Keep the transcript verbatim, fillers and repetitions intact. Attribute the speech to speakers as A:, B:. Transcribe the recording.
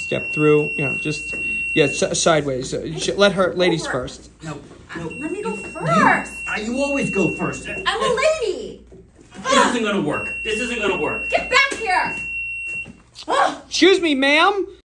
A: step through. You know, just yeah, s sideways. Uh, let her, ladies
B: Over.
A: first.
C: No, no.
B: Let me go first.
C: You, uh, you always go first.
B: I'm a lady.
D: This isn't gonna work. This isn't gonna work.
B: Get back here.
A: Excuse me, ma'am.